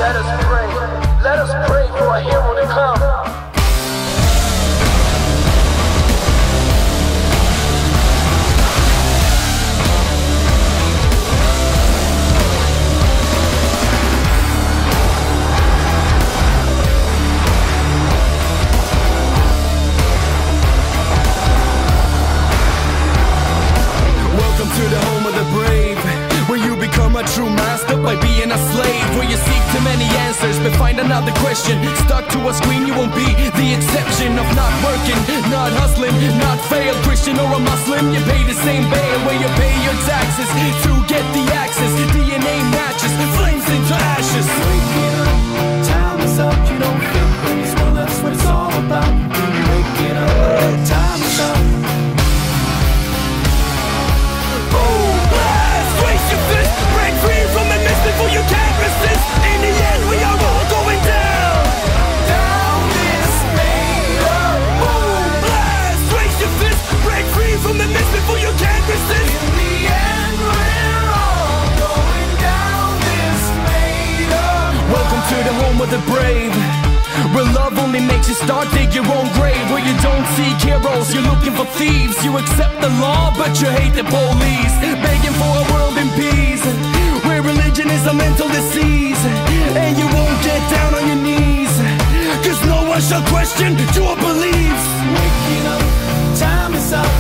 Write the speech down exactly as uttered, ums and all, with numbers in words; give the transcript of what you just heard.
Let us pray, let us pray for a hero to come. Welcome to the home of the brave, where you become a true master by being a slave, where you seek too many answers but find another question. Stuck to a screen, you won't be the exception of not working, not hustling, not fail. Christian or a Muslim, you pay the same bail, where you pay your taxes to get the access. D N A matches, flames into ashes. Waking up, time is up, you don't feel praise. Well, that's what it's all about. Waking up, time is up. Before you can't resist, in the end we are all going down. Down this main boom blast, raise your fist, break free from the mist before you can't resist. In the end we're all going down this main. Welcome to the home of the brave, where love only makes you start dig your own grave, where you don't seek heroes, you're looking for thieves. You accept the law but you hate the police, begging for a world in peace, where religion is a mental disease, and you won't get down on your knees, cause no one shall question your beliefs. Waking up, time is up.